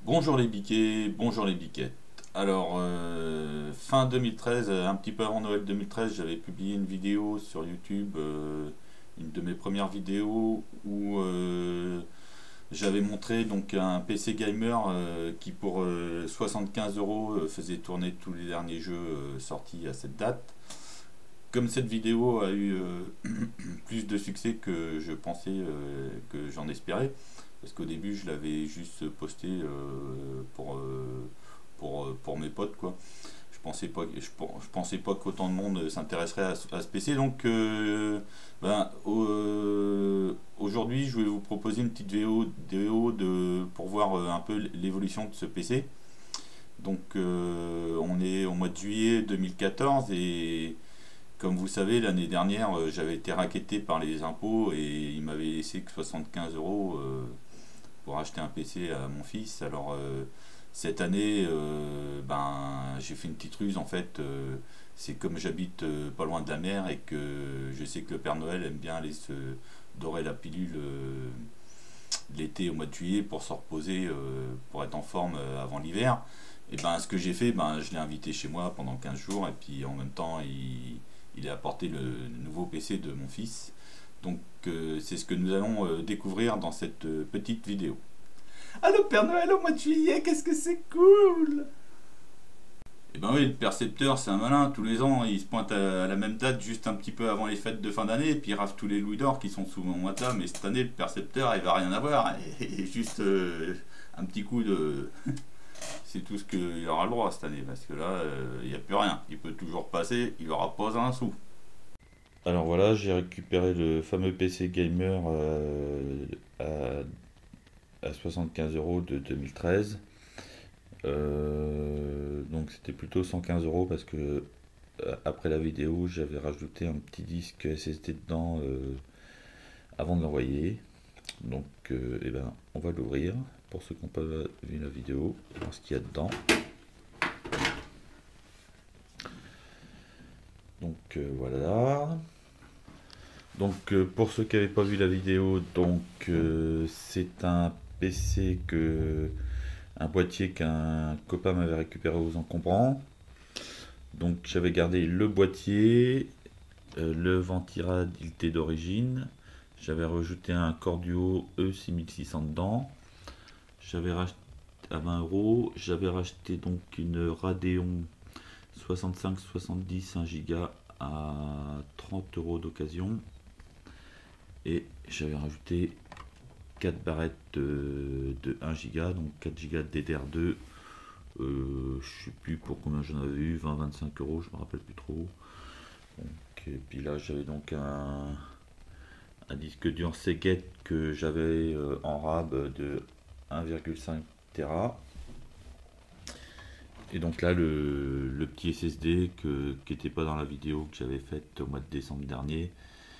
Bonjour les biquets, bonjour les biquettes. Alors, fin 2013, un petit peu avant Noël 2013, j'avais publié une vidéo sur YouTube, une de mes premières vidéos où j'avais montré donc un PC gamer qui pour 75 euros faisait tourner tous les derniers jeux sortis à cette date. Comme cette vidéo a eu plus de succès que je pensais, que j'en espérais, parce qu'au début je l'avais juste posté pour mes potes quoi. Je pensais pas qu'autant de monde s'intéresserait à ce PC, donc aujourd'hui je vais vous proposer une petite vidéo pour voir un peu l'évolution de ce PC. Donc on est au mois de juillet 2014 et comme vous savez, l'année dernière, j'avais été racketté par les impôts et ils m'avaient laissé que 75 euros pour acheter un PC à mon fils. Alors, cette année, j'ai fait une petite ruse en fait. C'est comme j'habite pas loin de la mer et que je sais que le Père Noël aime bien aller se dorer la pilule l'été au mois de juillet pour se reposer, pour être en forme avant l'hiver. Et ben, ce que j'ai fait, je l'ai invité chez moi pendant 15 jours et puis en même temps, il a apporté le nouveau PC de mon fils. Donc c'est ce que nous allons découvrir dans cette petite vidéo. Allô Père Noël au mois de juillet, qu'est-ce que c'est cool! Et ben oui, le percepteur c'est un malin, tous les ans il se pointe à la même date juste un petit peu avant les fêtes de fin d'année et puis il rafle tous les louis d'or qui sont sous mon matelas, mais cette année le percepteur il va rien avoir, et juste un petit coup de... c'est tout ce qu'il aura le droit cette année, parce que là, il n'y a plus rien. Il peut toujours passer, il n'aura pas un sou. Alors voilà, j'ai récupéré le fameux PC gamer à 75 euros de 2013. Donc c'était plutôt 115 euros parce que après la vidéo, j'avais rajouté un petit disque SSD dedans avant de l'envoyer. Donc on va l'ouvrir pour ceux qui n'ont pas vu la vidéo, voir ce qu'il y a dedans. Donc voilà. Donc pour ceux qui n'avaient pas vu la vidéo, donc c'est un PC un boîtier qu'un copain m'avait récupéré aux encombrants. Donc j'avais gardé le boîtier, le Ventirad il était d'origine. J'avais rajouté un Corduo E6600 dedans. J'avais racheté à 20 euros. J'avais racheté donc une Radeon 65-70 1 Go à 30 euros d'occasion. Et j'avais rajouté 4 barrettes de 1 Go, donc 4 Go de DDR2. Je sais plus pour combien j'en avais eu, 20-25 euros, je me rappelle plus trop. Donc, et puis là j'avais donc un disque dur Seagate que j'avais en RAB de 1,5 Tera. Et donc là le petit SSD qui n'était pas dans la vidéo que j'avais faite au mois de décembre dernier,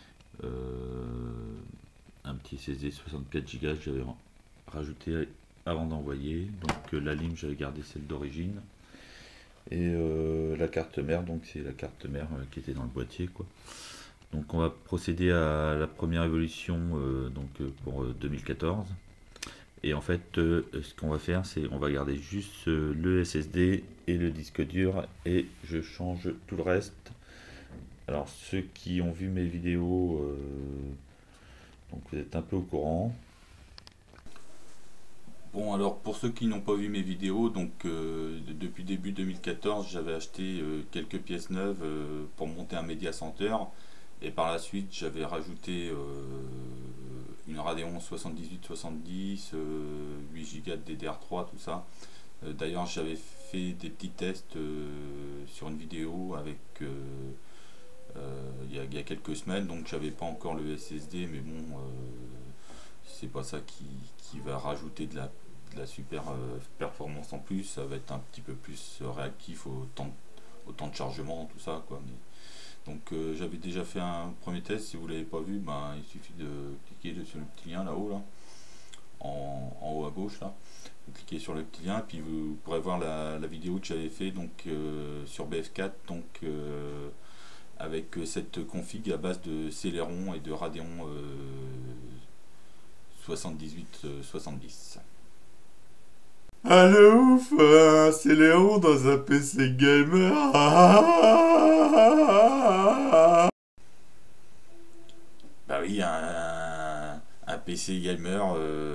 un petit SSD 64 Go que j'avais rajouté avant d'envoyer. Donc la ligne j'avais gardé celle d'origine et la carte mère, donc c'est la carte mère qui était dans le boîtier quoi. Donc on va procéder à la première évolution pour 2014. Et en fait, ce qu'on va faire, c'est on va garder juste le SSD et le disque dur et je change tout le reste. Alors ceux qui ont vu mes vidéos, donc vous êtes un peu au courant. Bon alors pour ceux qui n'ont pas vu mes vidéos, donc depuis début 2014, j'avais acheté quelques pièces neuves pour monter un Media Center. Et par la suite, j'avais rajouté une Radeon 78-70, 8 Go de DDR3, tout ça. D'ailleurs, j'avais fait des petits tests sur une vidéo avec il y a quelques semaines, donc j'avais pas encore le SSD, mais bon, c'est pas ça qui va rajouter de la super performance en plus. Ça va être un petit peu plus réactif au temps de chargement, tout ça, quoi. Donc j'avais déjà fait un premier test, si vous ne l'avez pas vu, il suffit de cliquer sur le petit lien là-haut, là, en haut à gauche, là. Vous cliquez sur le petit lien, puis vous pourrez voir la vidéo que j'avais fait donc, sur BF4, donc, avec cette config à base de Celeron et de Radeon 78-70. Ah le ouf, c'est Léon dans un PC gamer. Bah oui, un PC gamer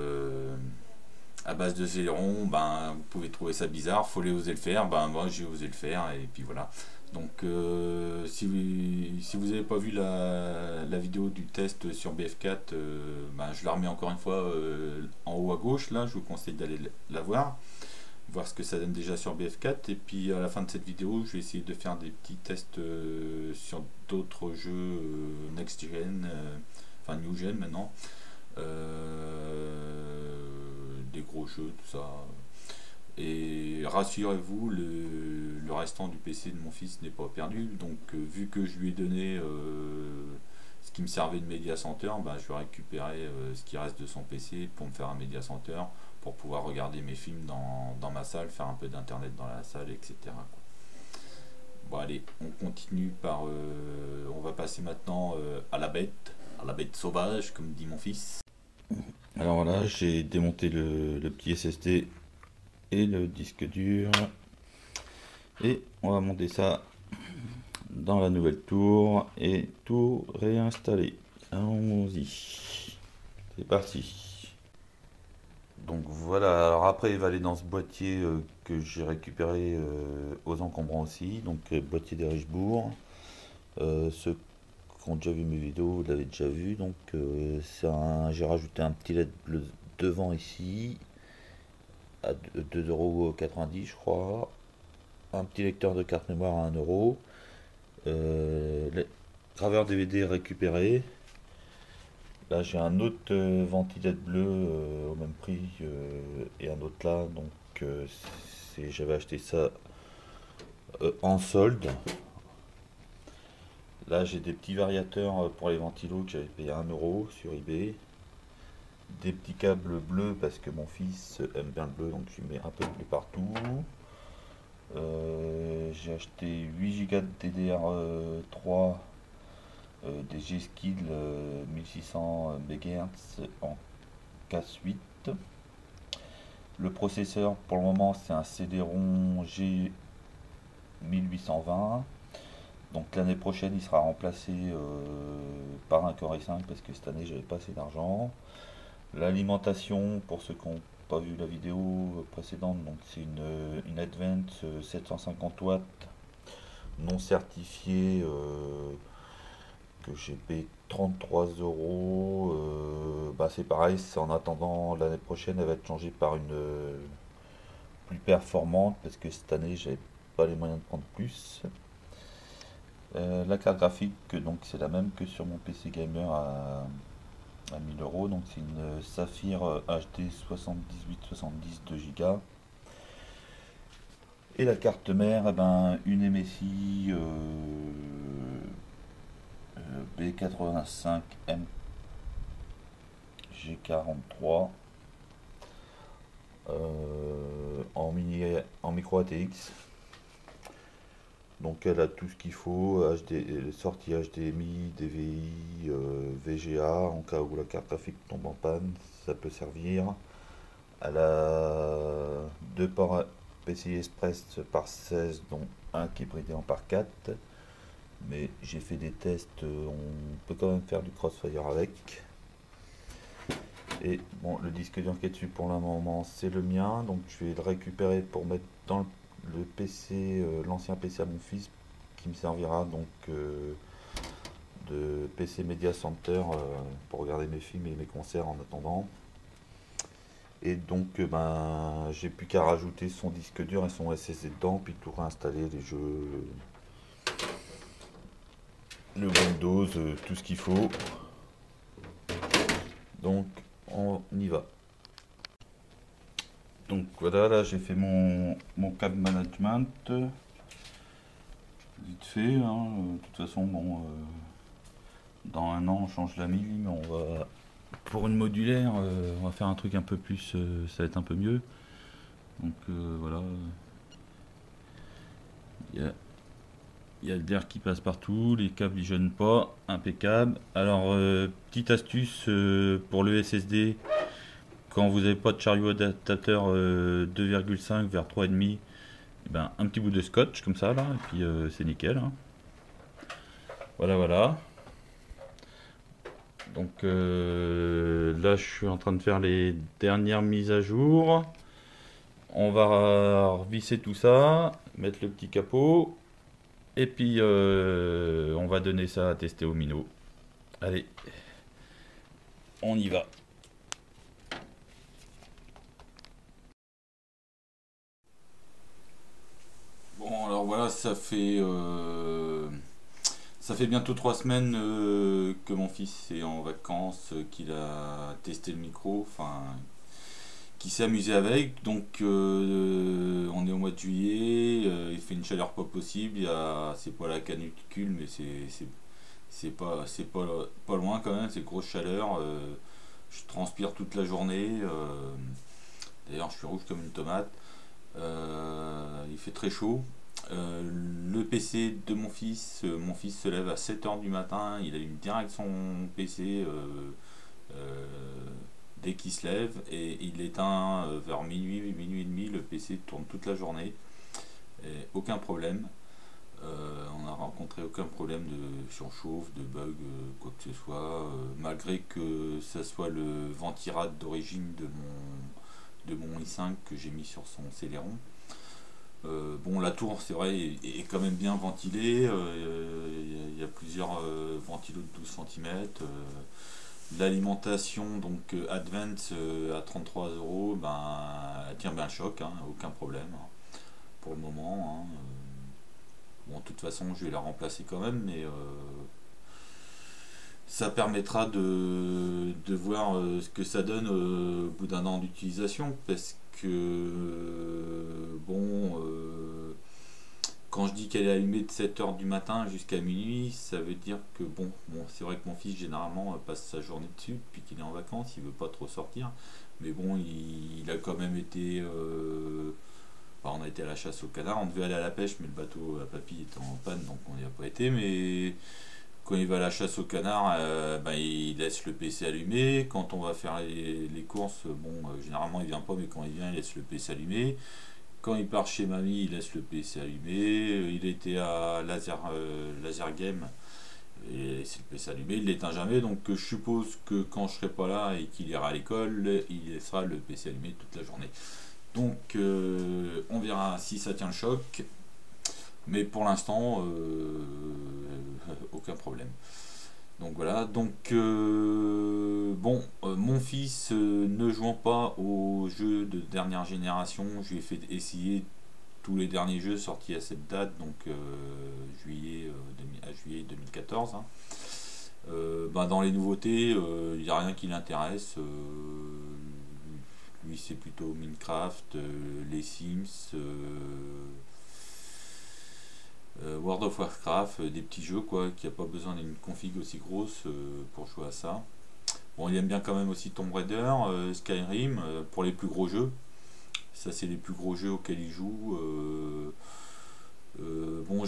à base de Celeron, ben vous pouvez trouver ça bizarre, faut oser le faire, ben moi j'ai osé le faire et puis voilà. Donc si vous n'avez pas vu la vidéo du test sur BF4, ben, je la remets encore une fois en haut à gauche, là je vous conseille d'aller la voir ce que ça donne déjà sur BF4 et puis à la fin de cette vidéo je vais essayer de faire des petits tests sur d'autres jeux next gen, enfin new gen maintenant, des gros jeux, tout ça. Et rassurez-vous, le restant du PC de mon fils n'est pas perdu. Donc, vu que je lui ai donné ce qui me servait de Media Center, ben, je vais récupérer ce qui reste de son PC pour me faire un Media Center pour pouvoir regarder mes films dans ma salle, faire un peu d'internet dans la salle, etc. quoi. Bon, allez, on continue par. On va passer maintenant à la bête sauvage, comme dit mon fils. Alors là, j'ai démonté le petit SSD et le disque dur et on va monter ça dans la nouvelle tour et tout réinstaller. Allons-y, c'est parti. Donc voilà, alors après il va aller dans ce boîtier que j'ai récupéré aux encombrants aussi, donc boîtier des Richebourg. Ceux qui ont déjà vu mes vidéos, vous l'avez déjà vu, donc j'ai rajouté un petit LED bleu devant ici à 2,90 € je crois, un petit lecteur de carte mémoire à 1 €, graveur DVD récupéré. Là j'ai un autre ventilette bleu au même prix et un autre là, donc j'avais acheté ça en solde. Là j'ai des petits variateurs pour les ventilos que j'avais payé 1 € sur eBay. Des petits câbles bleus parce que mon fils aime bien le bleu, donc je mets un peu de bleu partout. J'ai acheté 8 Go de DDR3 des G-Skill 1600 MHz en casse 8. Le processeur pour le moment c'est un CD-ROM G1820. Donc l'année prochaine il sera remplacé par un Core i5 parce que cette année j'avais pas assez d'argent. L'alimentation, pour ceux qui n'ont pas vu la vidéo précédente, donc c'est une Advance 750 watts non certifiée que j'ai payé 33 €. Bah c'est pareil, c'est en attendant l'année prochaine, elle va être changée par une plus performante parce que cette année j'avais pas les moyens de prendre plus. La carte graphique, donc c'est la même que sur mon PC gamer à 1000 €, donc c'est une Saphir HD 7870 2 Go. Et la carte mère, eh ben, une MSI B85M G43 en micro ATX. Donc elle a tout ce qu'il faut, sortie HDMI, DVI, VGA, en cas où la carte graphique tombe en panne, ça peut servir. Elle a deux ports PCI Express par 16, dont un qui est bridé en par 4. Mais j'ai fait des tests, on peut quand même faire du Crossfire avec. Et bon, le disque dur qui est dessus pour le moment, c'est le mien, donc je vais le récupérer pour mettre dans le PC, l'ancien PC à mon fils, qui me servira donc de PC Media Center pour regarder mes films et mes concerts en attendant. Et donc ben j'ai plus qu'à rajouter son disque dur et son SSD dedans, puis tout réinstaller, les jeux, le Windows, tout ce qu'il faut. Donc on y va. Donc voilà, là j'ai fait mon câble management vite fait, hein. De toute façon bon, dans un an on change la mille, mais on va pour une modulaire on va faire un truc un peu plus, ça va être un peu mieux. Donc voilà, il y a l'air qui passe partout, les câbles ils gênent pas, impeccable. Alors petite astuce pour le SSD, quand vous n'avez pas de chariot adaptateur 2,5 vers 3,5, eh ben, un petit bout de scotch comme ça là, et puis c'est nickel, hein. Voilà, voilà. Donc là, je suis en train de faire les dernières mises à jour. On va revisser tout ça, mettre le petit capot, et puis on va donner ça à tester au minot. Allez, on y va. Bon, alors voilà, ça fait bientôt 3 semaines que mon fils est en vacances, qu'il a testé le micro, enfin, qui s'est amusé avec. Donc on est au mois de juillet, il fait une chaleur pas possible, c'est pas la canicule, mais pas loin quand même, c'est grosse chaleur. Je transpire toute la journée, d'ailleurs je suis rouge comme une tomate. Il fait très chaud. Le PC de mon fils se lève à 7 h du matin, il allume direct son PC dès qu'il se lève et il l'éteint vers minuit, minuit et demi, le PC tourne toute la journée, et aucun problème. On n'a rencontré aucun problème de surchauffe, de bug, quoi que ce soit, malgré que ça soit le ventirad d'origine de mon i5 que j'ai mis sur son Celeron. Bon, la tour, c'est vrai, est quand même bien ventilée. Il y a plusieurs ventilos de 12 cm. L'alimentation, donc Advent à 33 euros, ben, elle tient bien le choc, hein, aucun problème, hein, pour le moment, hein. Bon, de toute façon, je vais la remplacer quand même, mais ça permettra de voir ce que ça donne au bout d'un an d'utilisation, parce que bon, quand je dis qu'elle est allumée de 7 h du matin jusqu'à minuit, ça veut dire que bon, c'est vrai que mon fils généralement passe sa journée dessus depuis qu'il est en vacances, il veut pas trop sortir, mais bon, il a quand même été enfin, on a été à la chasse au canard, on devait aller à la pêche, mais le bateau à papy était en panne, donc on n'y a pas été. Mais quand il va à la chasse au canard, ben, il laisse le PC allumé. Quand on va faire les courses, bon, généralement il vient pas, mais quand il vient, il laisse le PC allumé. Quand il part chez mamie, il laisse le PC allumé. Il était à Laser Game, et c'est le PC allumé, il l'éteint jamais. Donc je suppose que quand je serai pas là et qu'il ira à l'école, il laissera le PC allumé toute la journée. Donc on verra si ça tient le choc, mais pour l'instant aucun problème. Donc voilà, donc bon, mon fils ne jouant pas aux jeux de dernière génération, je lui ai fait essayer tous les derniers jeux sortis à cette date, donc à juillet 2014, hein. Ben, dans les nouveautés, il n'y a rien qui l'intéresse. Lui, c'est plutôt Minecraft, les Sims, World of Warcraft, des petits jeux quoi, qui a pas besoin d'une config aussi grosse pour jouer à ça. Bon, il aime bien quand même aussi Tomb Raider, Skyrim, pour les plus gros jeux. Ça, c'est les plus gros jeux auxquels il joue. Bon,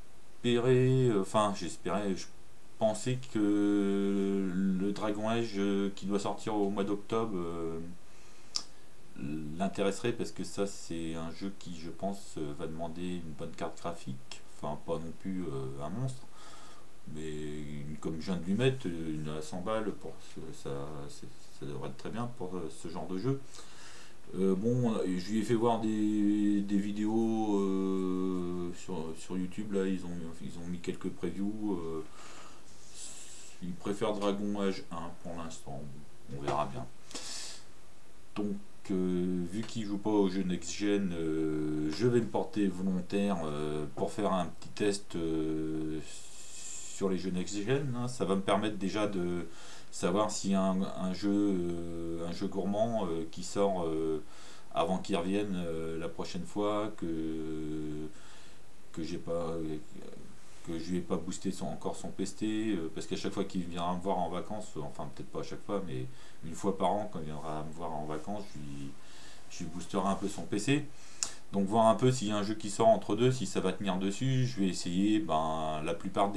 je pensais que le Dragon Age qui doit sortir au mois d'octobre l'intéresserait, parce que ça c'est un jeu qui je pense va demander une bonne carte graphique, enfin pas non plus un monstre, mais comme je viens de lui mettre une à 100 balles pour ça devrait être très bien pour ce genre de jeu. Bon, je lui ai fait voir des vidéos sur YouTube, là ils ont mis quelques previews. Il préfère Dragon Age 1 pour l'instant, on verra bien. Donc vu qu'il joue pas au jeu next-gen, je vais me porter volontaire pour faire un petit test sur les jeux next-gen, hein. Ça va me permettre déjà de savoir si un jeu gourmand qui sort avant qu'il revienne la prochaine fois, que j'ai pas que je lui ai pas boosté encore son PC, parce qu'à chaque fois qu'il viendra me voir en vacances, enfin peut-être pas à chaque fois, mais une fois par an quand il viendra me voir en vacances, je lui boosterai un peu son PC. Donc voir un peu s'il y a un jeu qui sort entre deux, si ça va tenir dessus. Je vais essayer la plupart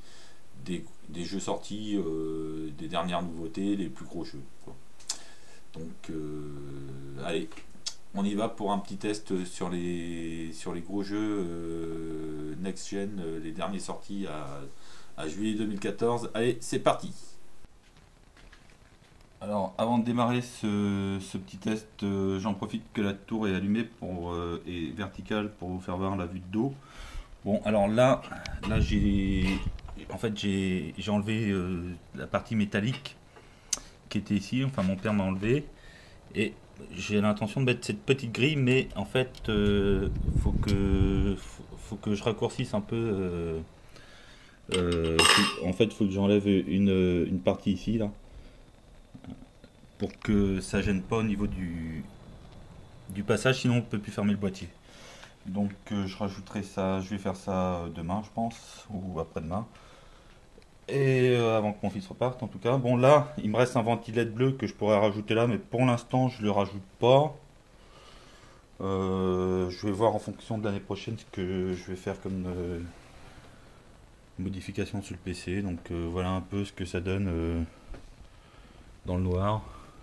des jeux sortis, des dernières nouveautés, les plus gros jeux, quoi. Donc allez, on y va pour un petit test sur les gros jeux next gen, les derniers sortis à juillet 2014. Allez, c'est parti. Alors, avant de démarrer ce petit test, j'en profite que la tour est allumée et verticale pour vous faire voir la vue de dos. Bon, alors là j'ai enlevé la partie métallique qui était ici. Enfin, mon père m'a enlevé et j'ai l'intention de mettre cette petite grille, mais en fait, faut que je raccourcisse un peu. En fait, faut que j'enlève une partie ici là, pour que ça gêne pas au niveau du passage, sinon on peut plus fermer le boîtier. Donc je rajouterai ça, je vais faire ça demain je pense, ou après-demain. Et avant que mon fils reparte en tout cas. Bon là, il me reste un ventilette bleu que je pourrais rajouter là, mais pour l'instant je le rajoute pas. Je vais voir en fonction de l'année prochaine ce que je vais faire comme modification sur le PC. Donc voilà un peu ce que ça donne dans le noir.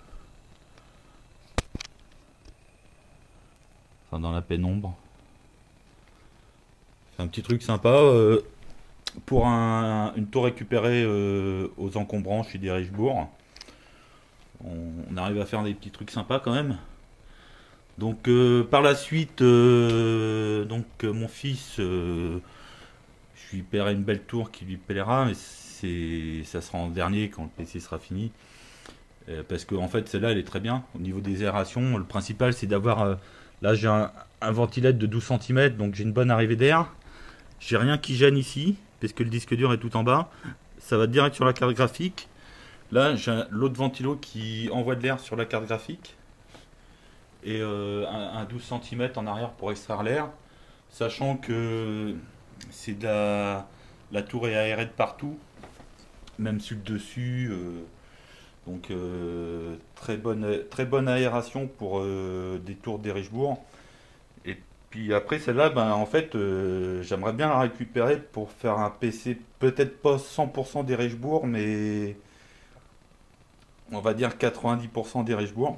Enfin dans la pénombre. C'est un petit truc sympa pour une tour récupérée aux encombrants chez Dirichebourg. On arrive à faire des petits trucs sympas quand même. Donc par la suite, mon fils, je lui paierai une belle tour qui lui plaira, mais ça sera en dernier quand le PC sera fini. Parce que en fait celle-là elle est très bien. Au niveau des aérations, le principal c'est d'avoir... là j'ai un ventilette de 12 cm, donc j'ai une bonne arrivée d'air. J'ai rien qui gêne ici, parce que le disque dur est tout en bas. Ça va direct sur la carte graphique. Là, j'ai l'autre ventilo qui envoie de l'air sur la carte graphique. Et un 12 cm en arrière pour extraire l'air. Sachant que c'est la tour est aérée de partout. Même sur le dessus. Donc très bonne aération pour des tours d'Erichebourg. Et puis après celle-là, ben, en fait, j'aimerais bien la récupérer pour faire un PC, peut-être pas 100% d'Erichebourg, mais on va dire 90% d'Erichebourg.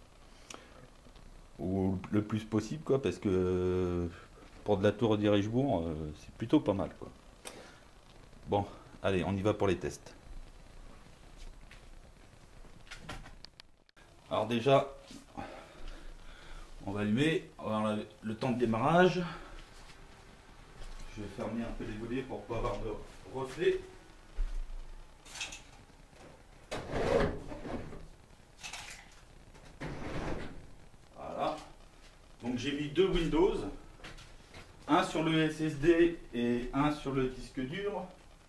Ou le plus possible, quoi, parce que pour de la tour d'Erichebourg, c'est plutôt pas mal, quoi. Bon, allez, on y va pour les tests. Alors déjà, on va allumer, on va enlever le temps de démarrage. Je vais fermer un peu les volets pour pas avoir de reflets. Voilà. Donc j'ai mis deux Windows, un sur le SSD et un sur le disque dur.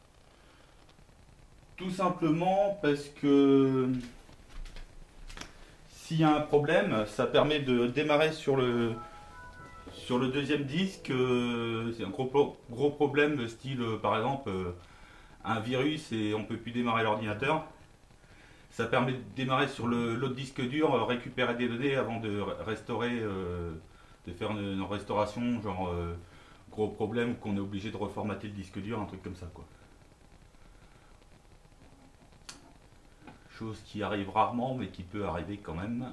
Tout simplement parce que s'il y a un problème, ça permet de démarrer sur le deuxième disque. C'est un gros problème, style par exemple un virus et on ne peut plus démarrer l'ordinateur. Ça permet de démarrer sur l'autre disque dur, récupérer des données avant de restaurer, de faire une restauration, genre gros problème qu'on est obligé de reformater le disque dur, un truc comme ça, quoi. Chose qui arrive rarement mais qui peut arriver quand même.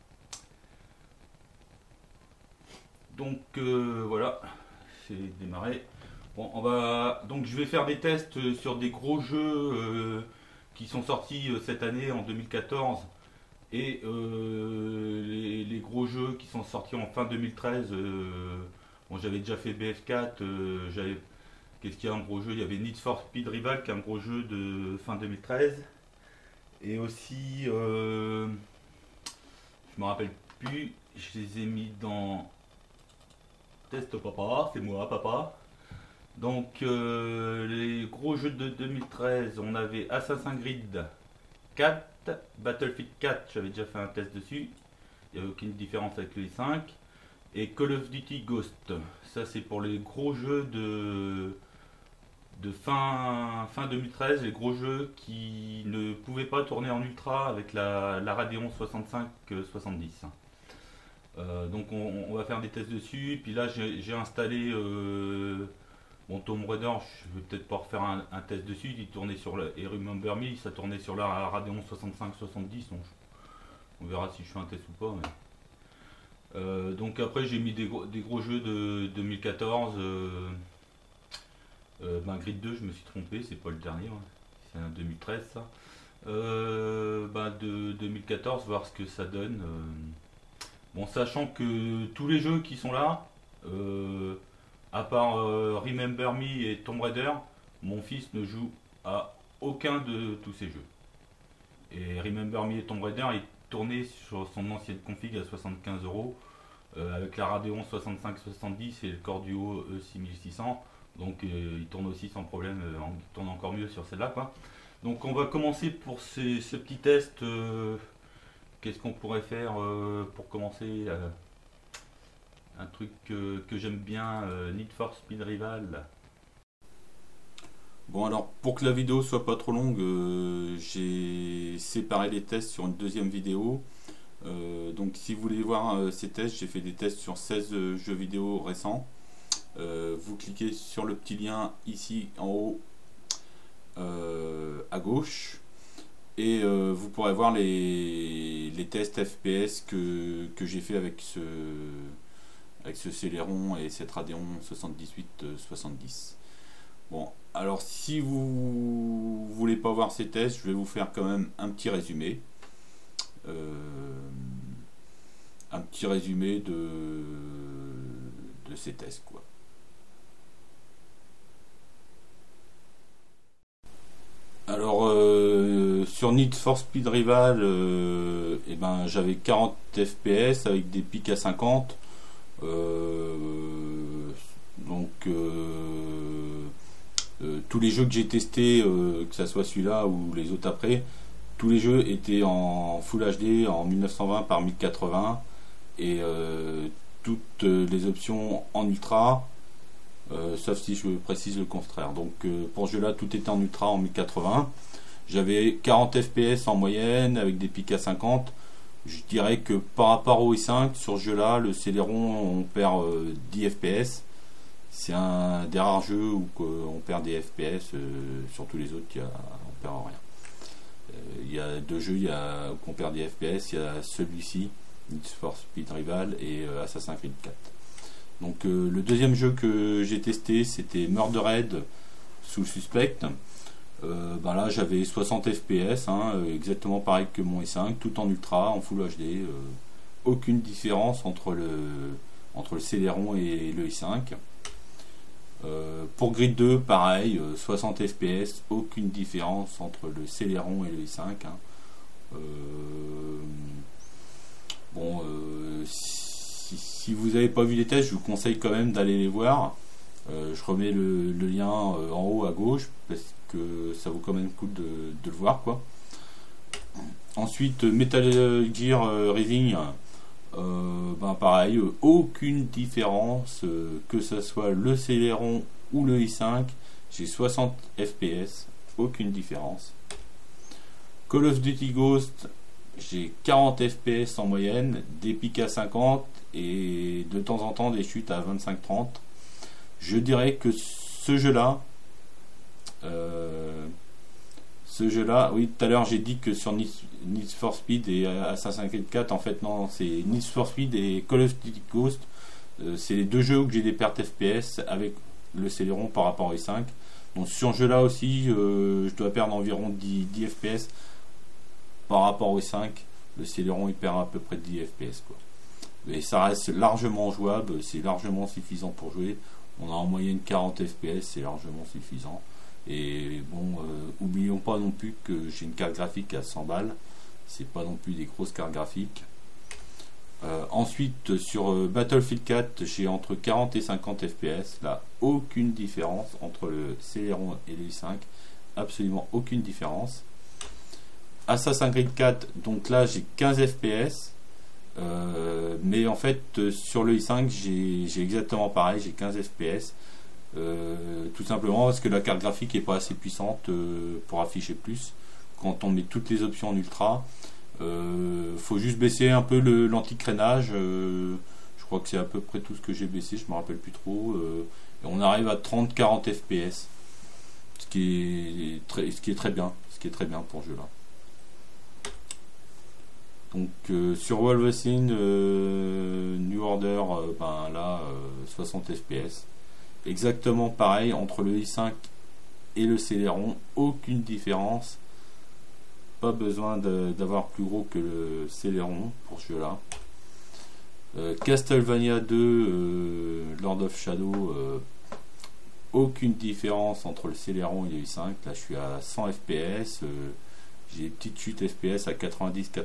Donc voilà, c'est démarré. Bon, donc je vais faire des tests sur des gros jeux qui sont sortis cette année en 2014 et les gros jeux qui sont sortis en fin 2013. Bon, j'avais déjà fait BF4, qu'est-ce qu'il y a un gros jeu? Il y avait Need for Speed Rival qui est un gros jeu de fin 2013. Et aussi, je me rappelle plus, je les ai mis dans Test Papa, c'est moi papa. Donc les gros jeux de 2013, on avait Assassin's Creed 4, Battlefield 4, j'avais déjà fait un test dessus, il n'y avait aucune différence avec les 5, et Call of Duty Ghost, ça c'est pour les gros jeux de fin 2013, les gros jeux qui ne pouvaient pas tourner en ultra avec la Radeon 6570. Donc on va faire des tests dessus. Puis là j'ai installé mon Tomb Raider. Je vais peut-être pas refaire un test dessus. Il tournait sur et Remember Me, ça tournait sur la Radeon 6570. Donc On verra si je fais un test ou pas. Donc après j'ai mis des gros jeux de 2014. Grid 2, je me suis trompé, c'est pas le dernier, hein. C'est un 2013 ça. De 2014, voir ce que ça donne. Bon, sachant que tous les jeux qui sont là, à part Remember Me et Tomb Raider, mon fils ne joue à aucun de tous ces jeux. Et Remember Me et Tomb Raider, il tournait sur son ancienne config à 75 € avec la Radeon 6570 et le Core Duo E6600. Donc il tourne aussi sans problème, il tourne encore mieux sur celle-là, quoi. Donc on va commencer pour ce petit test. Qu'est-ce qu'on pourrait faire pour commencer un truc que j'aime bien, Need for Speed Rival. Bon, alors pour que la vidéo soit pas trop longue, j'ai séparé les tests sur une deuxième vidéo. Donc si vous voulez voir ces tests, j'ai fait des tests sur 16 jeux vidéo récents. Vous cliquez sur le petit lien ici en haut à gauche et vous pourrez voir les tests FPS que j'ai fait avec ce Celeron et cette Radeon 7870. Bon, alors si vous voulez pas voir ces tests, je vais vous faire quand même un petit résumé. Un petit résumé de ces tests, quoi. Alors sur Need for Speed Rival, j'avais 40 FPS avec des pics à 50. Tous les jeux que j'ai testés, que ça soit celui-là ou les autres après, tous les jeux étaient en Full HD en 1920 par 1080 et toutes les options en ultra. Sauf si je précise le contraire. Donc pour ce jeu là tout était en ultra en 1080. J'avais 40 fps en moyenne avec des pics à 50. Je dirais que par rapport au i5 sur ce jeu là, le Celeron on perd 10 fps. C'est un des rares jeux où on perd des fps. Sur tous les autres on perd rien. Il y a deux jeux où on perd des fps. Il y a celui-ci, Need for Speed Rival, et Assassin's Creed 4. Donc le deuxième jeu que j'ai testé, c'était Murdered sous Suspect. Là j'avais 60 fps, exactement pareil que mon i5, tout en ultra, en Full HD. Aucune différence entre le Celeron et le i5. Pour Grid 2, pareil, 60 fps, aucune différence entre le Celeron et le i5. Si vous n'avez pas vu les tests, je vous conseille quand même d'aller les voir. Je remets le lien en haut à gauche parce que ça vaut quand même le coup de le voir, quoi. Ensuite, Metal Gear Rising, pareil, aucune différence, que ce soit le Celeron ou le i5. J'ai 60 fps, aucune différence. Call of Duty Ghost, j'ai 40 fps en moyenne, des pics à 50 et de temps en temps des chutes à 25-30. Je dirais que ce jeu là, oui, tout à l'heure j'ai dit que sur Need for Speed et Assassin's Creed 4, en fait non, c'est Need for Speed et Call of Duty Ghost, c'est les deux jeux où j'ai des pertes FPS avec le Celeron par rapport au i5. Donc sur ce jeu là aussi, je dois perdre environ 10 fps par rapport au i5. Le Celeron il perd à peu près 10 fps, quoi. Et ça reste largement jouable, c'est largement suffisant pour jouer. On a en moyenne 40 fps, c'est largement suffisant. Et bon, oublions pas non plus que j'ai une carte graphique à 100 balles, c'est pas non plus des grosses cartes graphiques. Ensuite, sur Battlefield 4, j'ai entre 40 et 50 fps. Là, aucune différence entre le Celeron et le i5, absolument aucune différence. Assassin's Creed 4, donc là j'ai 15 fps. Mais en fait sur le i5 j'ai exactement pareil, j'ai 15 fps, tout simplement parce que la carte graphique est pas assez puissante pour afficher plus. Quand on met toutes les options en ultra, faut juste baisser un peu l'anti-crénage. Je crois que c'est à peu près tout ce que j'ai baissé, je me rappelle plus trop, et on arrive à 30-40 fps, ce qui est très bien pour ce jeu là. Donc sur Wolfenstein New Order, ben là 60 fps. Exactement pareil entre le i5 et le Celeron, aucune différence. Pas besoin d'avoir plus gros que le Celeron pour ce jeu là. Castlevania 2 Lord of Shadow, aucune différence entre le Celeron et le i5. Là je suis à 100 fps, j'ai des petites chutes fps à 90-95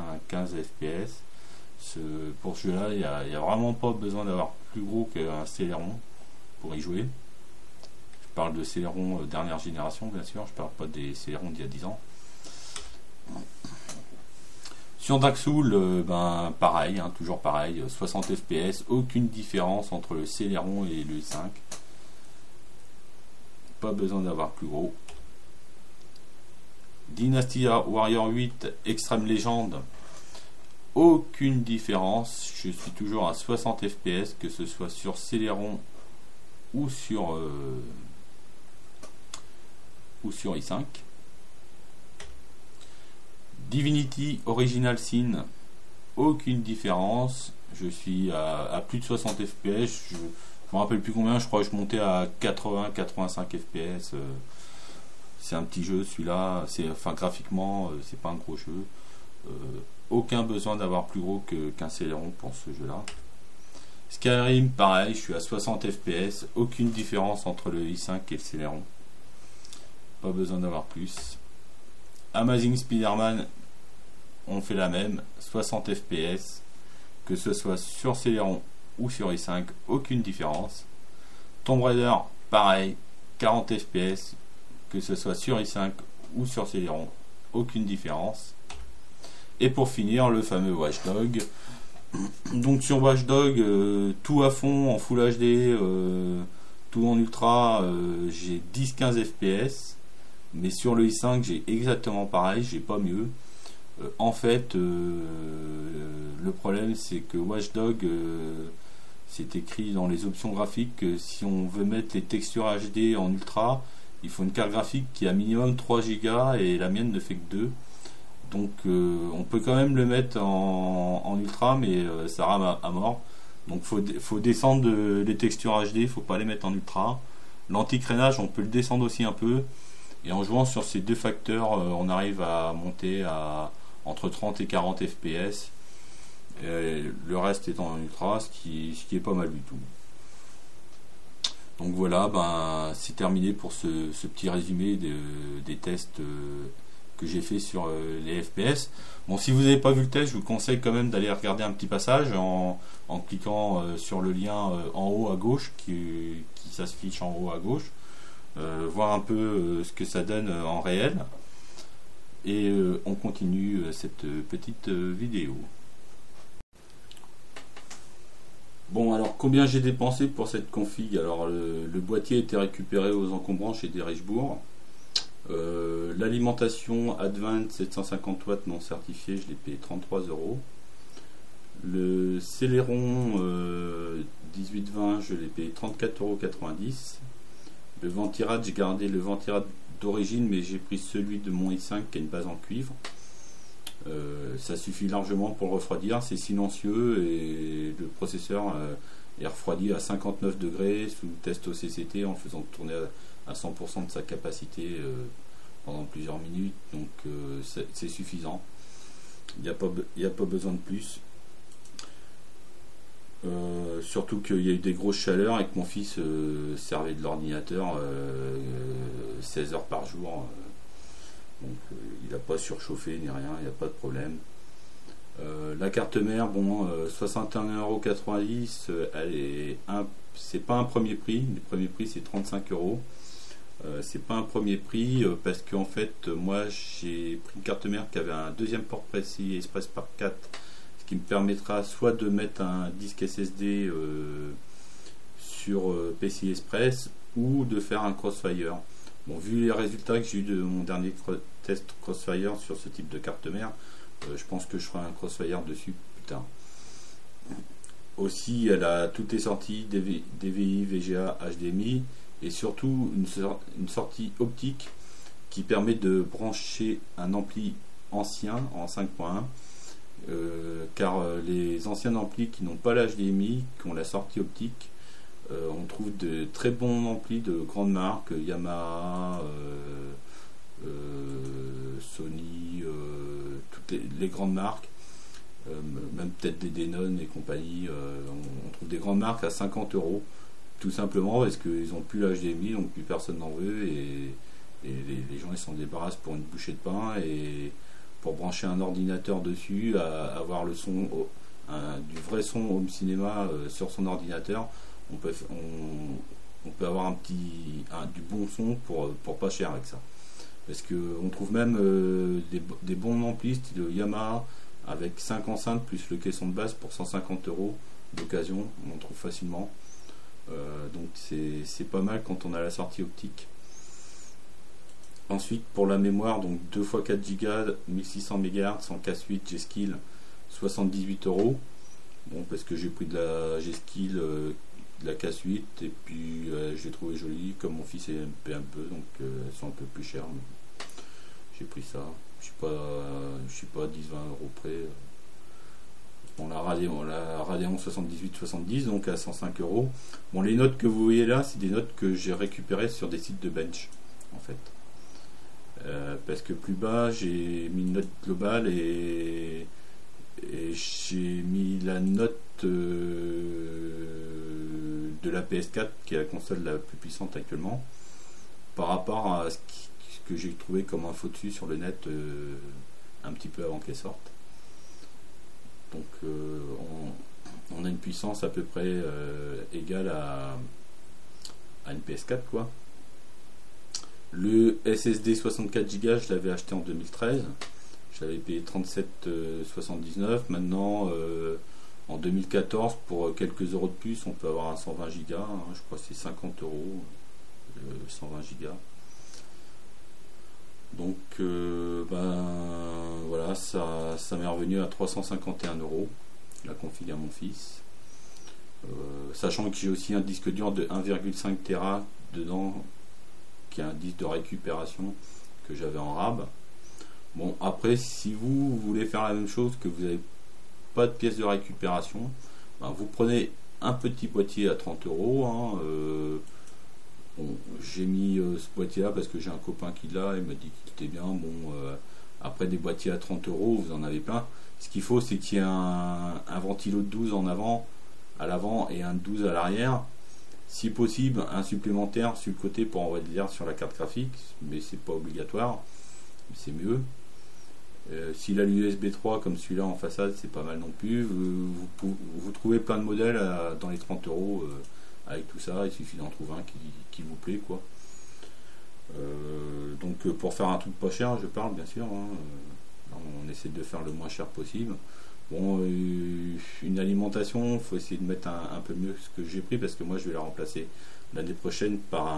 fps. Pour ce jeu là il n'y a vraiment pas besoin d'avoir plus gros qu'un Celeron pour y jouer. Je parle de Celeron dernière génération bien sûr, je parle pas des Celerons d'il y a 10 ans. Sur Dark Souls, ben pareil, hein, toujours pareil, 60 fps, aucune différence entre le Celeron et le i5. Pas besoin d'avoir plus gros. Dynasty Warrior 8 Extreme Legend, aucune différence, je suis toujours à 60 fps, que ce soit sur Celeron ou sur i5. Divinity Original Sin, aucune différence, je suis à plus de 60 fps, je me rappelle plus combien, je crois que je montais à 80-85 fps. C'est un petit jeu celui-là, enfin graphiquement c'est pas un gros jeu, aucun besoin d'avoir plus gros qu'un Celeron pour ce jeu là. Skyrim pareil, je suis à 60 fps, aucune différence entre le i5 et le Celeron, pas besoin d'avoir plus. Amazing Spider-Man, on fait la même, 60 fps, que ce soit sur Celeron ou sur i5, aucune différence. Tomb Raider pareil, 40 fps, que ce soit sur i5 ou sur Celeron, aucune différence. Et pour finir, le fameux Watch Dogs. Donc sur Watch Dogs, tout à fond en Full HD, tout en ultra, j'ai 10-15 fps. Mais sur le i5 j'ai exactement pareil, j'ai pas mieux. En fait le problème c'est que Watch Dogs, c'est écrit dans les options graphiques que si on veut mettre les textures HD en ultra, il faut une carte graphique qui a minimum 3 Go et la mienne ne fait que 2. Donc on peut quand même le mettre en ultra, mais ça rame à mort. Donc faut descendre les textures HD, faut pas les mettre en ultra. L'anti-crénage on peut le descendre aussi un peu. Et en jouant sur ces deux facteurs, on arrive à monter à entre 30 et 40 fps. Le reste est en ultra, ce qui est pas mal du tout. Donc voilà, ben, c'est terminé pour ce petit résumé des tests que j'ai fait sur les FPS. Bon, si vous n'avez pas vu le test, je vous conseille quand même d'aller regarder un petit passage en cliquant sur le lien en haut à gauche, qui s'affiche en haut à gauche. Voir un peu ce que ça donne en réel, et on continue cette petite vidéo. Bon, alors combien j'ai dépensé pour cette config? Alors le boîtier a été récupéré aux encombrants chez Derichebourg. L'alimentation Advent 750 watts non certifiée, je l'ai payé 33 €. Le Celeron 1820, je l'ai payé 34,90 €. Le ventirad, j'ai gardé le ventirad d'origine, mais j'ai pris celui de mon i5 qui a une base en cuivre. Ça suffit largement pour le refroidir, c'est silencieux et le processeur est refroidi à 59 degrés sous test OCCT en faisant tourner à 100% de sa capacité pendant plusieurs minutes, donc c'est suffisant. Il n'y a pas besoin de plus. Surtout qu'il y a eu des grosses chaleurs et que mon fils servait de l'ordinateur 16 heures par jour, donc il n'a pas surchauffé ni rien, il n'y a pas de problème. La carte mère, bon, 61,90 €, c'est pas un premier prix, le premier prix c'est 35 €. C'est pas un premier prix parce qu'en fait moi j'ai pris une carte mère qui avait un deuxième port PCI Express par 4, qui me permettra soit de mettre un disque SSD sur PCI Express ou de faire un Crossfire. Bon, vu les résultats que j'ai eu de mon dernier test Crossfire sur ce type de carte mère, je pense que je ferai un Crossfire dessus plus tard. Aussi, elle a toutes les sorties DVI, VGA, HDMI et surtout une sortie optique qui permet de brancher un ampli ancien en 5.1 car les anciens amplis qui n'ont pas l'HDMI, qui ont la sortie optique, on trouve de très bons amplis de grandes marques, Yamaha, Sony, toutes les grandes marques, même peut-être des Denon et compagnie. On trouve des grandes marques à 50 euros, tout simplement parce qu'ils n'ont plus l'HDMI, donc plus personne n'en veut, et les gens ils s'en débarrassent pour une bouchée de pain, et pour brancher un ordinateur dessus, avoir le son, du vrai son home cinéma sur son ordinateur, on peut avoir du bon son pour pas cher avec ça. Parce qu'on trouve même des bons amplis style Yamaha avec 5 enceintes plus le caisson de base pour 150 euros d'occasion, on en trouve facilement. Donc c'est pas mal quand on a la sortie optique. Ensuite, pour la mémoire, donc 2 x 4 Go, 1600 MHz en K8 G-Skill, 78 euros. Bon, parce que j'ai pris de la G-Skill, de la K8, et puis je l'ai trouvé jolie, comme mon fils est MP un peu, donc elles sont un peu plus chères. J'ai pris ça. Je suis pas à 10-20 euros près. Bon, la Radeon 78-70, donc à 105 euros. Bon, les notes que vous voyez là, c'est des notes que j'ai récupérées sur des sites de bench, en fait. Parce que plus bas j'ai mis une note globale et j'ai mis la note de la PS4 qui est la console la plus puissante actuellement par rapport à ce que j'ai trouvé comme info dessus sur le net un petit peu avant qu'elle sorte. Donc on a une puissance à peu près égale à une PS4 quoi. Le SSD 64 Go, je l'avais acheté en 2013. Je l'avais payé 37,79. Maintenant, en 2014, pour quelques euros de plus, on peut avoir un 120 Go. Je crois que c'est 50 euros, 120 Go. Donc, voilà, ça m'est revenu à 351 euros, la config à mon fils. Sachant que j'ai aussi un disque dur de 1,5 Tera dedans, qui est un disque de récupération que j'avais en rab. Bon, après, si vous voulez faire la même chose, que vous n'avez pas de pièce de récupération, ben, vous prenez un petit boîtier à 30 euros. Bon, j'ai mis ce boîtier là parce que j'ai un copain qui l'a, il m'a dit qu'il était bien. Bon, après des boîtiers à 30 euros, vous en avez plein. Ce qu'il faut, c'est qu'il y ait un ventilo de 12 en avant, à l'avant, et un de 12 à l'arrière. Si possible, un supplémentaire sur le côté pour envoyer de l'air sur la carte graphique, mais c'est pas obligatoire, c'est mieux. S'il a l'USB 3 comme celui-là en façade, c'est pas mal non plus. Vous trouvez plein de modèles dans les 30 euros avec tout ça, il suffit d'en trouver un qui vous plaît quoi. Donc pour faire un truc pas cher, je parle bien sûr, on essaie de faire le moins cher possible. Bon, une alimentation, il faut essayer de mettre un peu mieux ce que j'ai pris, parce que moi je vais la remplacer l'année prochaine par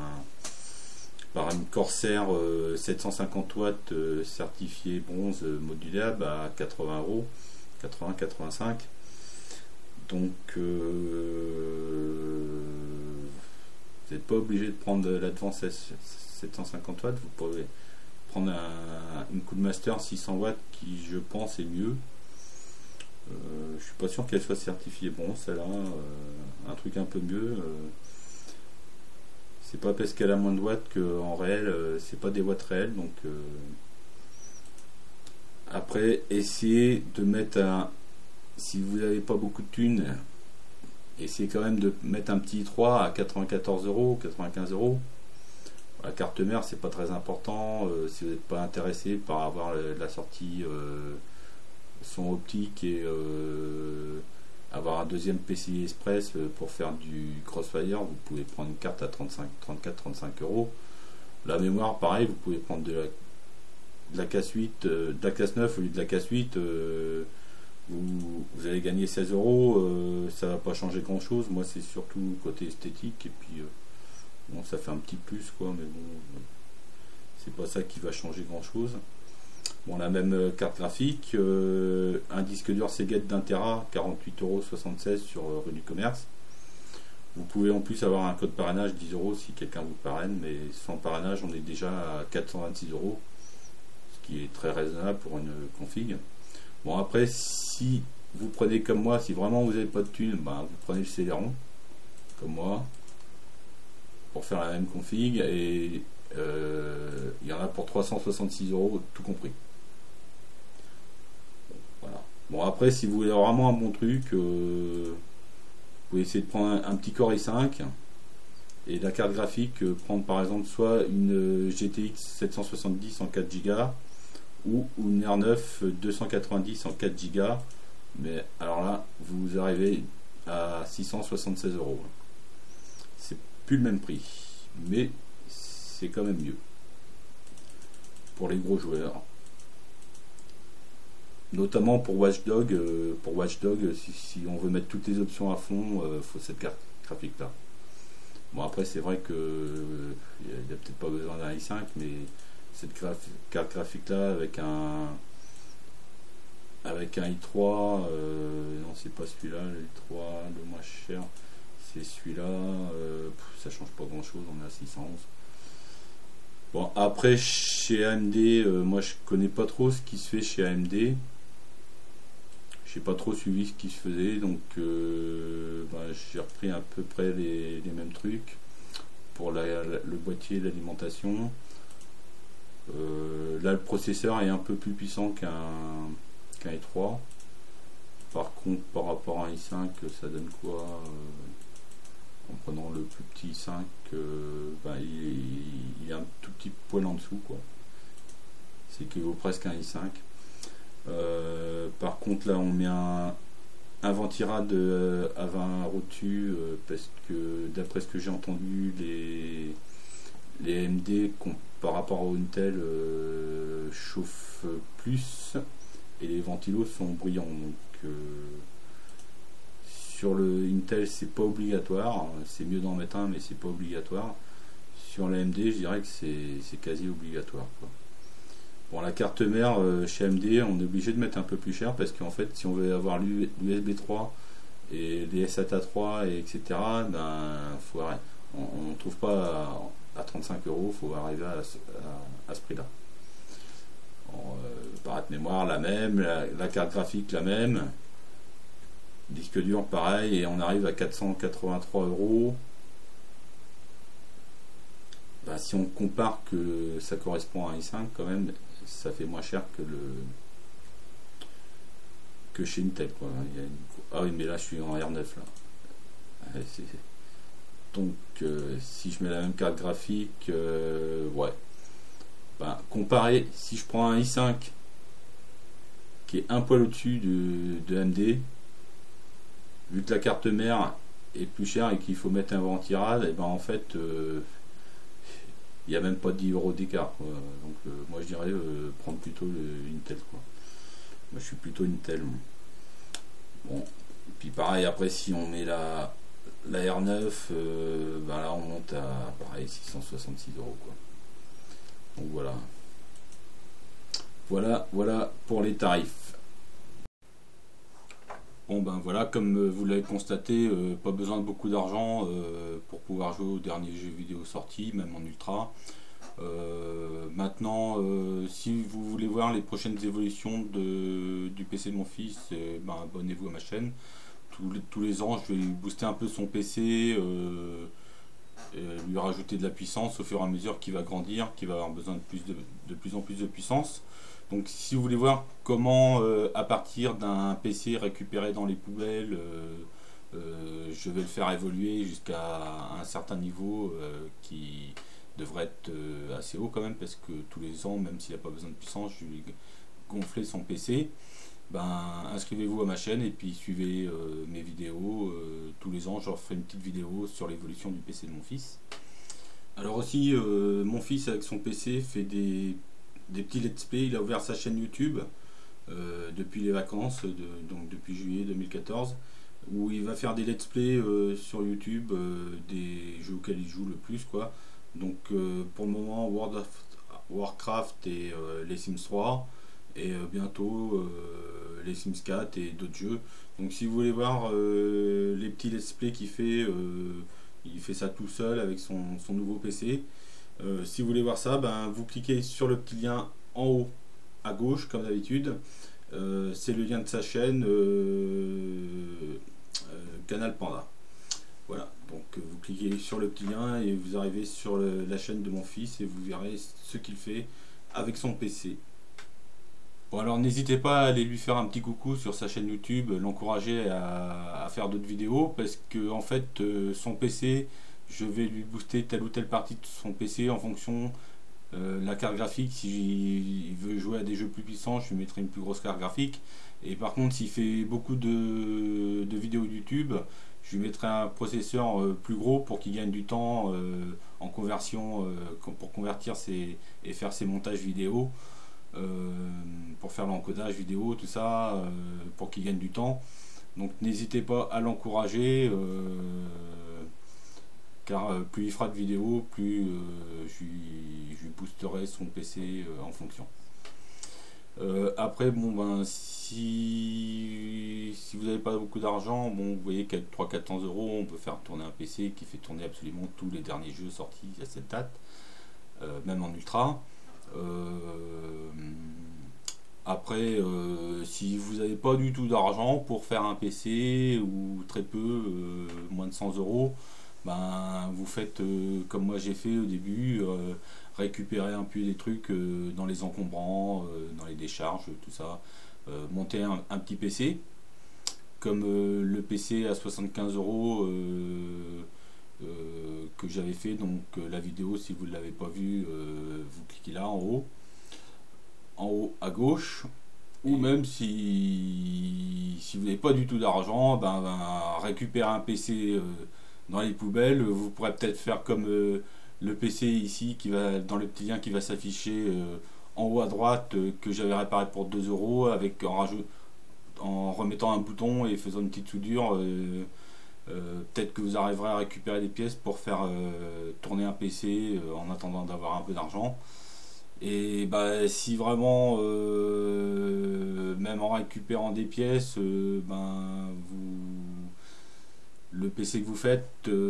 une Corsair 750 watts certifiée bronze modulable à 80 euros, 80-85. Donc vous n'êtes pas obligé de prendre l'Advance 750 watts, vous pouvez prendre une Coolmaster 600 watts qui je pense est mieux. Je suis pas sûr qu'elle soit certifiée bronze, celle-là, un truc un peu mieux. C'est pas parce qu'elle a moins de watts qu'en réel, c'est pas des watts réels. Donc après, essayez de mettre si vous n'avez pas beaucoup de thunes, essayez quand même de mettre un petit 3 à 94 euros, 95 euros. La carte mère, c'est pas très important. Si vous n'êtes pas intéressé par avoir la sortie son optique et avoir un deuxième PCI Express pour faire du Crossfire, vous pouvez prendre une carte à 34-35 euros. La mémoire, pareil, vous pouvez prendre de la K8, de la classe 9 au lieu de la K8. Vous allez gagner 16 euros, ça va pas changer grand chose. Moi, c'est surtout côté esthétique, et puis bon, ça fait un petit plus quoi, mais bon, c'est pas ça qui va changer grand chose. Bon, la même carte graphique, un disque dur Seagate d'1 Tera, 48,76 € sur rue du Commerce. Vous pouvez en plus avoir un code parrainage 10 euros si quelqu'un vous parraine, mais sans parrainage, on est déjà à 426 euros, ce qui est très raisonnable pour une config. Bon, après, si vous prenez comme moi, si vraiment vous n'avez pas de thunes, ben, vous prenez le Celeron, comme moi, pour faire la même config, et il y en a pour 366 € tout compris. Voilà. Bon, après, si vous voulez vraiment un bon truc, vous pouvez essayer de prendre un petit Core i5 et la carte graphique, prendre par exemple soit une GTX 770 en 4 Go ou une R9 290 en 4 Go, mais alors là, vous arrivez à 676 €. C'est plus le même prix, mais c'est quand même mieux pour les gros joueurs, notamment pour Watchdog. Si on veut mettre toutes les options à fond, faut cette carte graphique là. Bon, après c'est vrai que il n'y a peut-être pas besoin d'un i5, mais cette carte graphique là avec un i3, non c'est pas celui-là, le i3 le moins cher, c'est celui-là, ça change pas grand chose, on est à 611. Bon, après chez AMD, moi je connais pas trop ce qui se fait chez AMD, j'ai pas trop suivi ce qui se faisait, donc j'ai repris à peu près les mêmes trucs pour le boîtier, l'alimentation. Là le processeur est un peu plus puissant qu'un i3. Par contre, par rapport à un i5, ça donne quoi en prenant le plus petit i5, il est un tout petit poil en dessous, quoi. C'est qu'il vaut presque un i5. Par contre, là, on met un Ventirad à 20 € dessus, parce que d'après ce que j'ai entendu, les AMD par rapport au Intel chauffent plus et les ventilos sont bruyants. Donc sur le Intel, c'est pas obligatoire, c'est mieux d'en mettre un, mais c'est pas obligatoire. Sur l'AMD, je dirais que c'est quasi obligatoire, quoi. Bon, la carte mère chez AMD, on est obligé de mettre un peu plus cher parce qu'en fait, si on veut avoir l'USB 3 et les SATA 3 et etc., on ne trouve pas à 35 €, il faut arriver à ce prix-là. Barrette mémoire la même, la carte graphique la même, disque dur pareil, et on arrive à 483 €. Si on compare que ça correspond à un i5, quand même, ça fait moins cher que chez Intel, quoi. Ah oui, mais là je suis en R9 là. Donc si je mets la même carte graphique, ouais. Comparé, si je prends un i5 qui est un poil au-dessus de AMD, vu que la carte mère est plus chère et qu'il faut mettre un Ventirad, et en fait il n'y a même pas 10 € d'écart, quoi. Donc moi je dirais prendre plutôt le Intel, quoi. Moi je suis plutôt Intel. Bon, et puis pareil, après si on met la R9, là on monte à pareil 666 €, quoi. Donc voilà pour les tarifs. Bon voilà, comme vous l'avez constaté, pas besoin de beaucoup d'argent pour pouvoir jouer aux derniers jeux vidéo sortis, même en ultra. Maintenant, si vous voulez voir les prochaines évolutions du PC de mon fils, abonnez-vous à ma chaîne. Tous les ans, je vais lui booster un peu son PC, lui rajouter de la puissance au fur et à mesure qu'il va grandir, qu'il va avoir besoin de plus en plus de puissance. Donc si vous voulez voir comment à partir d'un PC récupéré dans les poubelles, je vais le faire évoluer jusqu'à un certain niveau qui devrait être assez haut quand même, parce que tous les ans, même s'il n'a pas besoin de puissance, je vais gonfler son PC. Inscrivez-vous à ma chaîne et puis suivez mes vidéos. Tous les ans je refais une petite vidéo sur l'évolution du PC de mon fils. Alors aussi mon fils avec son PC fait des petits let's play. Il a ouvert sa chaîne YouTube depuis les vacances, donc depuis juillet 2014, où il va faire des let's play sur YouTube des jeux auxquels il joue le plus, quoi. Donc pour le moment World of Warcraft et les Sims 3, et bientôt les Sims 4 et d'autres jeux. Donc si vous voulez voir les petits let's play qu'il fait, il fait ça tout seul avec son nouveau PC. Si vous voulez voir ça, vous cliquez sur le petit lien en haut à gauche comme d'habitude. c'est le lien de sa chaîne Canal Panda. Voilà, donc vous cliquez sur le petit lien et vous arrivez sur la chaîne de mon fils et vous verrez ce qu'il fait avec son PC. Bon, alors n'hésitez pas à aller lui faire un petit coucou sur sa chaîne YouTube, l'encourager à faire d'autres vidéos, parce que en fait son PC, je vais lui booster telle ou telle partie de son PC en fonction la carte graphique. Si il veut jouer à des jeux plus puissants, je lui mettrai une plus grosse carte graphique. Et par contre, s'il fait beaucoup de vidéos YouTube, je lui mettrai un processeur plus gros pour qu'il gagne du temps en conversion, pour convertir et faire ses montages vidéo, pour faire l'encodage vidéo, tout ça, pour qu'il gagne du temps. Donc n'hésitez pas à l'encourager, car plus il fera de vidéos, plus je lui boosterai son PC en fonction. Après, bon, ben, si vous n'avez pas beaucoup d'argent, bon, vous voyez qu'avec 300-400 euros, on peut faire tourner un PC qui fait tourner absolument tous les derniers jeux sortis à cette date, même en ultra. Après, si vous n'avez pas du tout d'argent pour faire un PC, ou très peu, moins de 100 euros, ben, vous faites comme moi j'ai fait au début, récupérer un peu des trucs dans les encombrants, dans les décharges, tout ça, monter un petit PC, comme le PC à 75 euros que j'avais fait. Donc la vidéo, si vous ne l'avez pas vue, vous cliquez là en haut à gauche. Ou même si vous n'avez pas du tout d'argent, ben, récupérer un PC dans les poubelles. Vous pourrez peut-être faire comme le PC ici, qui va dans le petit lien qui va s'afficher en haut à droite, que j'avais réparé pour 2 euros, avec en remettant un bouton et faisant une petite soudure. Peut-être que vous arriverez à récupérer des pièces pour faire tourner un PC en attendant d'avoir un peu d'argent. Et bah, si vraiment, même en récupérant des pièces, ben, le PC que vous faites,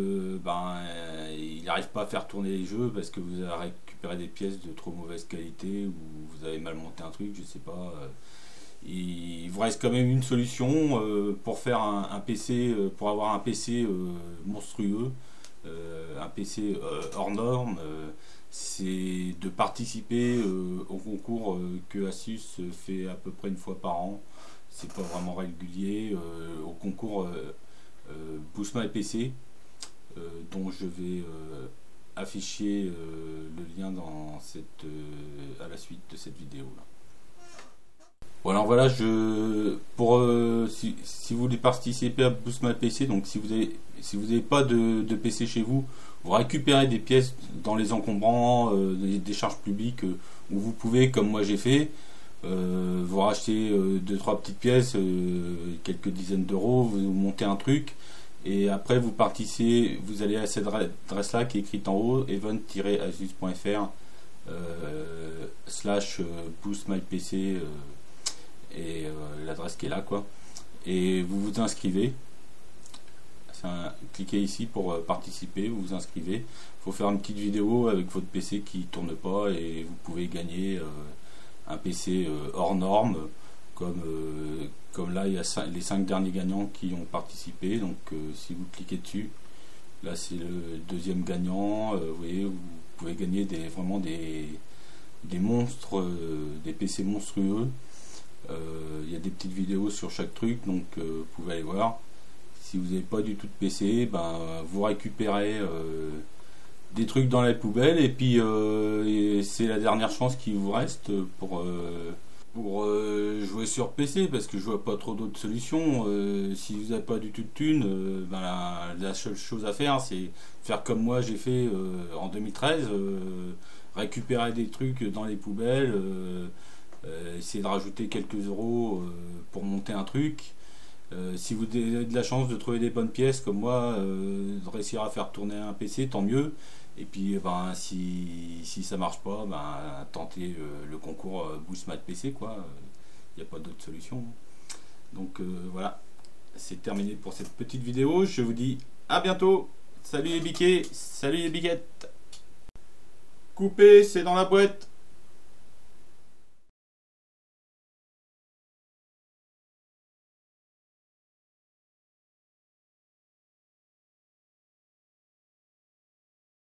il n'arrive pas à faire tourner les jeux parce que vous avez récupéré des pièces de trop mauvaise qualité, ou vous avez mal monté un truc, je sais pas. Il vous reste quand même une solution pour faire un PC, pour avoir un PC monstrueux, un PC hors norme. C'est de participer au concours que Asus fait à peu près une fois par an. C'est pas vraiment régulier, au concours Boost My PC, dont je vais afficher le lien dans à la suite de cette vidéo là. Voilà, voilà, si vous voulez participer à Boost My PC, donc si vous avez pas de PC chez vous, vous récupérez des pièces dans les encombrants, des charges publiques, où vous pouvez, comme moi j'ai fait, vous rachetez 2-3 petites pièces, quelques dizaines d'euros, vous montez un truc, et après vous participez, vous allez à cette adresse là qui est écrite en haut, event-asus.fr /boostmypc, et l'adresse qui est là, quoi, et vous vous inscrivez. Cliquez ici pour participer, vous vous inscrivez. Il faut faire une petite vidéo avec votre PC qui tourne pas, et vous pouvez gagner un PC hors norme, comme là il y a les 5 derniers gagnants qui ont participé. Donc si vous cliquez dessus, là c'est le deuxième gagnant. Vous voyez, vous pouvez gagner vraiment des monstres, des PC monstrueux. Il y a des petites vidéos sur chaque truc, donc vous pouvez aller voir. Si vous n'avez pas du tout de PC, ben, vous récupérez des trucs dans la poubelle, et puis c'est la dernière chance qui vous reste pour jouer sur PC, parce que je vois pas trop d'autres solutions. Si vous n'avez pas du tout de thunes, ben, la seule chose à faire, c'est faire comme moi j'ai fait en 2013, récupérer des trucs dans les poubelles, essayer de rajouter quelques euros pour monter un truc. Si vous avez de la chance de trouver des bonnes pièces comme moi, de réussir à faire tourner un PC, tant mieux. Et puis ben, si ça marche pas, ben, tentez le concours Boost My PC, quoi. Il n'y a pas d'autre solution. Donc voilà, c'est terminé pour cette petite vidéo. Je vous dis à bientôt. Salut les biquets, salut les biquettes. Coupé, c'est dans la boîte.